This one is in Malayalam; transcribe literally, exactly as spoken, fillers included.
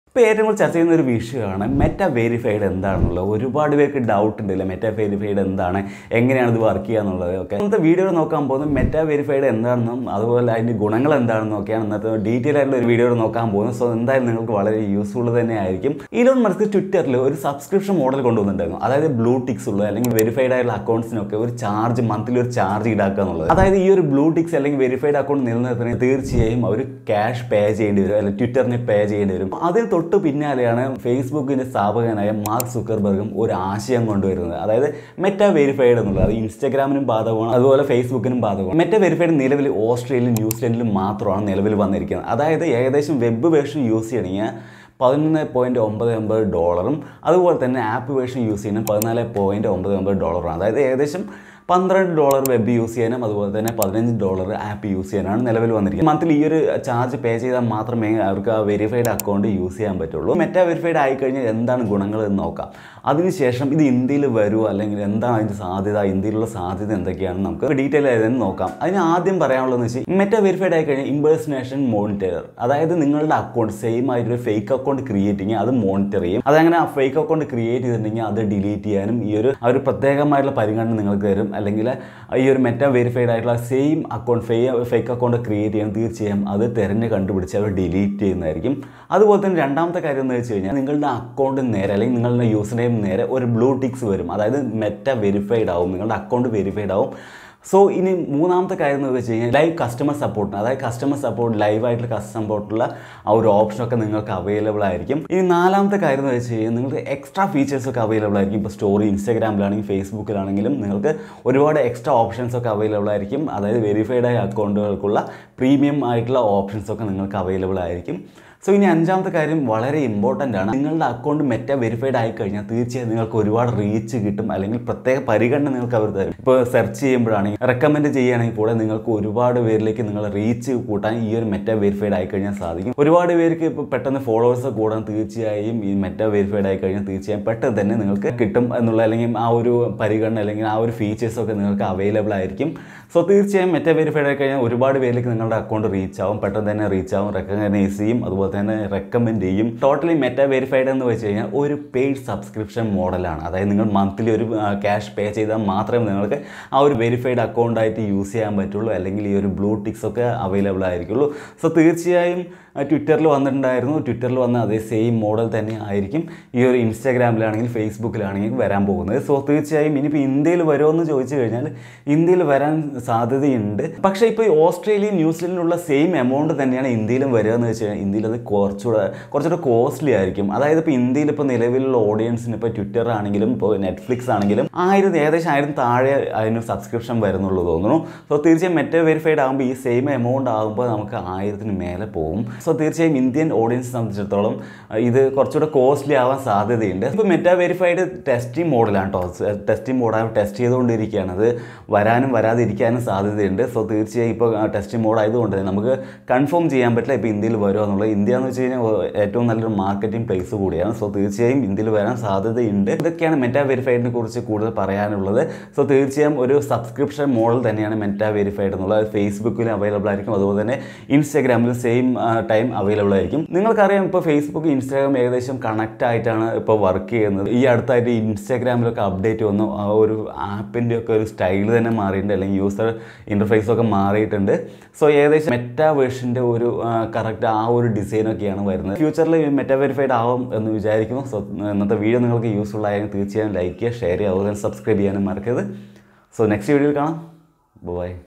ഇപ്പോൾ ഏറ്റവും കൂടുതൽ ചർച്ച ചെയ്യുന്ന ഒരു വിഷയമാണ് മെറ്റ വെരിഫൈഡ് എന്താണെന്നുള്ളത്. ഒരുപാട് പേർക്ക് ഡൗട്ട് ഉണ്ടല്ലോ മെറ്റ വെരിഫൈഡ് എന്താണ്, എങ്ങനെയാണ് ഇത് വർക്ക് ചെയ്യുക എന്നുള്ളത്. ഓക്കെ, ഇന്നത്തെ വീഡിയോ നോക്കാൻ പോകുന്നത് മെറ്റ വെരിഫൈഡ് എന്താണെന്നും അതുപോലെ അതിൻ്റെ ഗുണങ്ങൾ എന്താണെന്നും ഒക്കെയാണ് ഇന്നത്തെ ഡീറ്റെയിൽ ആയിട്ടുള്ള ഒരു വീഡിയോ നോക്കാൻ പോകുന്നത്. സോ എന്തായാലും നിങ്ങൾക്ക് വളരെ യൂസ്ഫുൾ തന്നെ ആയിരിക്കും. ഇലോൺ മസ്ക് ട്വിറ്ററിൽ ഒരു സബ്സ്ക്രിപ്ഷൻ മോഡൽ കൊണ്ടുവന്നിട്ടുണ്ടായിരുന്നു. അതായത് ബ്ലൂ ടിക്സ് ഉള്ള അല്ലെങ്കിൽ വെരിഫൈഡ് ആയിട്ടുള്ള അക്കൗണ്ട്സിനൊക്കെ ഒരു ചാർജ് മന്ത്ലി ഒരു ചാർജ് ഈടാക്കുക എന്നുള്ളത്. അതായത് ഈ ഒരു ബ്ലൂ ടിക്സ് അല്ലെങ്കിൽ വെരിഫൈഡ് അക്കൗണ്ട് നിലനിർത്തുന്നതിന് തീർച്ചയായും അവർ ക്യാഷ് പേ ചെയ്യേണ്ടി വരും, അല്ലെങ്കിൽ ട്വിറ്ററിന് പേ ചെയ്യേണ്ടി വരും. അതിന് തൊട്ട് പിന്നാലെയാണ് ഫേസ്ബുക്കിൻ്റെ സ്ഥാപകനായ മാർക്ക് സുക്കർബർഗും ഒരു ആശയം കൊണ്ടുവരുന്നത്. അതായത് മെറ്റ വെരിഫൈഡ് എന്നുള്ളത് അത് ഇൻസ്റ്റാഗ്രാമിനും ബാധകമാണ്, അതുപോലെ ഫേസ്ബുക്കിനും ബാധകമാണ്. മെറ്റ വെരിഫൈഡ് നിലവിൽ ഓസ്ട്രേലിയയിലും ന്യൂസിലൻഡിലും മാത്രമാണ് നിലവിൽ വന്നിരിക്കുന്നത്. അതായത് ഏകദേശം വെബ് വേർഷൻ യൂസ് ചെയ്യണമെങ്കിൽ പതിനൊന്ന് പോയിൻറ്റ് ഒമ്പത് ഒമ്പത് ഡോളറും അതുപോലെ തന്നെ ആപ്പ് വേർഷൻ യൂസ് ചെയ്യുന്ന പതിനാല് പോയിൻറ്റ് ഒമ്പത് ഒമ്പത് ഡോളറാണ്. അതായത് ഏകദേശം പന്ത്രണ്ട് ഡോളർ വെബ് യൂസ് ചെയ്യാനും അതുപോലെ തന്നെ പതിനഞ്ച് ഡോളർ ആപ്പ് യൂസ് ചെയ്യാനാണ് നിലവിൽ വന്നിരിക്കുന്നത്. മന്ത്ലി ഈ ഒരു ചാർജ് പേ ചെയ്താൽ മാത്രമേ അവർക്ക് ആ വെരിഫൈഡ് അക്കൗണ്ട് യൂസ് ചെയ്യാൻ പറ്റുള്ളൂ. മെറ്റ വെരിഫൈഡ് ആയിക്കഴിഞ്ഞാൽ എന്താണ് ഗുണങ്ങൾ എന്ന് നോക്കാം. അതിനുശേഷം ഇത് ഇന്ത്യയിൽ വരുമോ അല്ലെങ്കിൽ എന്താണ് അതിൻ്റെ സാധ്യത, ഇന്ത്യയിലുള്ള സാധ്യത എന്തൊക്കെയാണെന്ന് നമുക്ക് ഡീറ്റെയിൽ ആയി തന്നെ നോക്കാം. അതിന് ആദ്യം പറയാനുള്ളതെന്ന് വെച്ചാൽ മെറ്റ വെരിഫൈഡ് ആയി കഴിഞ്ഞാൽ ഇമ്പേഴ്സണേഷൻ മോണിറ്റർ, അതായത് നിങ്ങളുടെ അക്കൗണ്ട് സെയിം ആയിട്ടൊരു ഫേക്ക് അക്കൗണ്ട് ക്രിയേറ്റ് ചെയ്യുക, അത് മോണിറ്റർ ചെയ്യും. അതങ്ങനെ ആ ഫേക്ക് അക്കൗണ്ട് ക്രിയേറ്റ് ചെയ്തിട്ടുണ്ടെങ്കിൽ അത് ഡിലീറ്റ് ചെയ്യാനും ഈ ഒരു ആ ഒരു പ്രത്യേകമായിട്ടുള്ള പരിഗണന നിങ്ങൾക്ക് തരും. അല്ലെങ്കിൽ ഈ ഒരു മെറ്റ വെരിഫൈഡ് ആയിട്ടുള്ള സെയിം അക്കൗണ്ട് ഫേ ഫേക്ക് അക്കൗണ്ട് ക്രിയേറ്റ് ചെയ്യാൻ തീർച്ചയായും അത് തിരഞ്ഞ് കണ്ടുപിടിച്ച് അവർ ഡിലീറ്റ് ചെയ്യുന്നതായിരിക്കും. അതുപോലെ തന്നെ രണ്ടാമത്തെ കാര്യം എന്ന് വെച്ച് കഴിഞ്ഞാൽ നിങ്ങളുടെ അക്കൗണ്ടിന് നേരെ അല്ലെങ്കിൽ നിങ്ങളുടെ യൂസർ നെയിം നേരെ ഒരു ബ്ലൂ ടിക്സ് വരും. അതായത് മെറ്റ വെരിഫൈഡ് ആവും, നിങ്ങളുടെ അക്കൗണ്ട് വെരിഫൈഡ് ആവും. സോ ഇനി മൂന്നാമത്തെ കാര്യം എന്ന് വെച്ച് കഴിഞ്ഞാൽ ലൈവ് കസ്റ്റമർ സപ്പോർട്ട്, അതായത് കസ്റ്റമർ സപ്പോർട്ട് ലൈവായിട്ടുള്ള കസ്റ്റമർ സപ്പോർട്ടുള്ള ആ ഒരു ഓപ്ഷനൊക്കെ നിങ്ങൾക്ക് അവൈലബിൾ ആയിരിക്കും. ഇനി നാലാമത്തെ കാര്യം എന്ന് വെച്ച് കഴിഞ്ഞാൽ നിങ്ങൾക്ക് എക്സ്ട്രാ ഫീച്ചേഴ്സൊക്കെ അവൈലബിൾ ആയിരിക്കും. ഇപ്പോൾ സ്റ്റോറി ഇൻസ്റ്റാഗ്രാമിലാണെങ്കിൽ ഫേസ്ബുക്കിലാണെങ്കിലും നിങ്ങൾക്ക് ഒരുപാട് എക്സ്ട്രാ ഓപ്ഷൻസൊക്കെ അവൈലബിൾ ആയിരിക്കും. അതായത് വെരിഫൈഡ് ആയ അക്കൗണ്ടുകൾക്കുള്ള പ്രീമിയം ആയിട്ടുള്ള ഓപ്ഷൻസൊക്കെ നിങ്ങൾക്ക് അവൈലബിൾ ആയിരിക്കും. സോ ഇനി അഞ്ചാമത്തെ കാര്യം വളരെ ഇമ്പോർട്ടൻ്റ് ആണ്. നിങ്ങളുടെ അക്കൗണ്ട് മെറ്റ വെരിഫൈഡ് ആയി കഴിഞ്ഞാൽ തീർച്ചയായും നിങ്ങൾക്ക് ഒരുപാട് റീച്ച് കിട്ടും, അല്ലെങ്കിൽ പ്രത്യേക പരിഗണന നിങ്ങൾക്ക് അവർ തരും. ഇപ്പോൾ സെർച്ച് ചെയ്യുമ്പോഴാണെങ്കിൽ റെക്കമെൻഡ് ചെയ്യുകയാണെങ്കിൽ കൂടെ നിങ്ങൾക്ക് ഒരുപാട് പേരിലേക്ക് നിങ്ങൾ റീച്ച് കൂട്ടാൻ ഈ ഒരു മെറ്റ വെരിഫൈഡ് ആയി കഴിഞ്ഞാൽ സാധിക്കും. ഒരുപാട് പേർക്ക് ഇപ്പോൾ പെട്ടെന്ന് ഫോളോവേഴ്സ് കൂടാൻ തീർച്ചയായും ഈ മെറ്റ വെരിഫൈഡ് ആയി കഴിഞ്ഞാൽ തീർച്ചയായും പെട്ടെന്ന് തന്നെ നിങ്ങൾക്ക് കിട്ടും എന്നുള്ള അല്ലെങ്കിൽ ആ ഒരു പരിഗണന അല്ലെങ്കിൽ ആ ഒരു ഫീച്ചേഴ്സൊക്കെ നിങ്ങൾക്ക് അവൈലബിൾ ആയിരിക്കും. സോ തീർച്ചയായും മെറ്റ വെരിഫൈഡ് ആയി കഴിഞ്ഞാൽ ഒരുപാട് പേരിലേക്ക് നിങ്ങളുടെ അക്കൗണ്ട് റീച്ച് ആവും, പെട്ടെന്ന് തന്നെ റീച്ച് ആവും, റെക്കഗ്നൈസ് ചെയ്യും, അതുപോലെ തന്നെ റെക്കമെൻഡ് ചെയ്യും. ടോട്ടലി മെറ്റ വെരിഫൈഡ് എന്ന് വെച്ച് കഴിഞ്ഞാൽ ഒരു പെയ്ഡ് സബ്സ്ക്രിപ്ഷൻ മോഡലാണ്. അതായത് നിങ്ങൾ മന്ത്ലി ഒരു ക്യാഷ് പേ ചെയ്താൽ മാത്രമേ നിങ്ങൾക്ക് ആ ഒരു വെരിഫൈഡ് അക്കൗണ്ടായിട്ട് യൂസ് ചെയ്യാൻ പറ്റുള്ളൂ, അല്ലെങ്കിൽ ഈ ഒരു ബ്ലൂ ടിക്സ് ഒക്കെ അവൈലബിൾ ആയിരിക്കുള്ളൂ. സോ തീർച്ചയായും ട്വിറ്ററിൽ വന്നിട്ടുണ്ടായിരുന്നു, ട്വിറ്ററിൽ വന്ന അതേ സെയിം മോഡൽ തന്നെ ആയിരിക്കും ഈ ഒരു ഇൻസ്റ്റാഗ്രാമിലാണെങ്കിൽ ഫേസ്ബുക്കിലാണെങ്കിൽ വരാൻ പോകുന്നത്. സോ തീർച്ചയായും ഇനിയിപ്പോൾ ഇന്ത്യയിൽ വരുമോ എന്ന് ചോദിച്ചു കഴിഞ്ഞാൽ ഇന്ത്യയിൽ വരാൻ സാധ്യതയുണ്ട്. പക്ഷേ ഇപ്പോൾ ഓസ്ട്രേലിയ ന്യൂസിലൻഡിലുള്ള സെയിം എമൗണ്ട് തന്നെയാണ് ഇന്ത്യയിലും വരിക എന്ന് വെച്ച് കഴിഞ്ഞാൽ ഇന്ത്യയിൽ അത് കുറച്ചുകൂടെ കുറച്ചുകൂടെ കോസ്റ്റ്ലി ആയിരിക്കും. അതായത് ഇപ്പോൾ ഇന്ത്യയിൽ ഇപ്പോൾ നിലവിലുള്ള ഓഡിയൻസിന് ഇപ്പോൾ ട്വിറ്റർ ആണെങ്കിലും ഇപ്പോൾ നെറ്റ്ഫ്ലിക്സ് ആണെങ്കിലും ആയിരം ഏകദേശം ആയിരം താഴെ അതിന് സബ്സ്ക്രിപ്ഷൻ വരുന്നുള്ളൂ തോന്നുന്നു. സോ തീർച്ചയായും മെറ്റ വെരിഫൈഡ് ആകുമ്പോൾ ഈ സെയിം എമൗണ്ട് ആകുമ്പോൾ നമുക്ക് ആയിരത്തിന് മേലെ പോകും. സോ തീർച്ചയായും ഇന്ത്യൻ ഓഡിയൻസ് സംബന്ധിച്ചിടത്തോളം ഇത് കുറച്ചുകൂടെ കോസ്റ്റ്ലി ആവാൻ സാധ്യതയുണ്ട്. ഇപ്പോൾ മെറ്റ വെരിഫൈഡ് ടെസ്റ്റിംഗ് മോഡലാണ് കേട്ടോ, ടെസ്റ്റിംഗ് മോഡാണ്, ടെസ്റ്റ് ചെയ്തുകൊണ്ടിരിക്കുകയാണ്. അത് വരാനും വരാതിരിക്കാനും സാധ്യതയുണ്ട്. സോ തീർച്ചയായും ഇപ്പോൾ ടെസ്റ്റിംഗ് മോഡ് ആയതുകൊണ്ട് തന്നെ നമുക്ക് കൺഫേം ചെയ്യാൻ പറ്റില്ല ഇപ്പോൾ ഇന്ത്യയിൽ വരുമോ എന്നുള്ളത്. ഇന്ത്യ എന്ന് വെച്ച് കഴിഞ്ഞാൽ ഏറ്റവും നല്ലൊരു മാർക്കറ്റിംഗ് പ്ലേസ് കൂടിയാണ്. സോ തീർച്ചയായും ഇന്ത്യയിൽ വരാൻ സാധ്യതയുണ്ട്. ഇതൊക്കെയാണ് മെറ്റ വെരിഫൈഡിനെ കുറിച്ച് കൂടുതൽ പറയാനുള്ളത്. സോ തീർച്ചയായും ഒരു സബ്സ്ക്രിപ്ഷൻ മോഡൽ തന്നെയാണ് മെറ്റ വെരിഫൈഡ് എന്നുള്ളത്. ഫേസ്ബുക്കിലും അവൈലബിൾ ആയിരിക്കും, അതുപോലെ തന്നെ ഇൻസ്റ്റാഗ്രാമിലും സെയിം ടൈം അവൈലബിൾ ആയിരിക്കും. നിങ്ങൾക്കറിയാം ഇപ്പോൾ ഫേസ്ബുക്ക് ഇൻസ്റ്റാഗ്രാം ഏകദേശം കണക്റ്റ് ആയിട്ടാണ് ഇപ്പോൾ വർക്ക് ചെയ്യുന്നത്. ഈ അടുത്തായിട്ട് ഇൻസ്റ്റാഗ്രാമിലൊക്കെ അപ്ഡേറ്റ് വന്നു, ആ ഒരു ആപ്പിൻ്റെ ഒക്കെ ഒരു സ്റ്റൈൽ തന്നെ മാറിയിട്ടുണ്ട്, അല്ലെങ്കിൽ യൂസർ ഇൻ്റർഫേസൊക്കെ മാറിയിട്ടുണ്ട്. സോ ഏകദേശം മെറ്റ വേർഷൻ്റെ ഒരു കറക്റ്റ് ആ ഒരു ഡിസൈനൊക്കെയാണ് വരുന്നത്. ഫ്യൂച്ചറിൽ മെറ്റ വെരിഫൈഡ് ആവും എന്ന് വിചാരിക്കുന്നു. സോ ഇന്നത്തെ വീഡിയോ നിങ്ങൾക്ക് യൂസ്ഫുൾ ആയെങ്കിൽ തീർച്ചയായും ലൈക്ക് ചെയ്യുക, ഷെയർ ചെയ്യുക, അതുപോലെ തന്നെ സബ്സ്ക്രൈബ് ചെയ്യാനും മറക്കരുത്. സോ നെക്സ്റ്റ് വീഡിയോയിൽ കാണാം. ബൈ.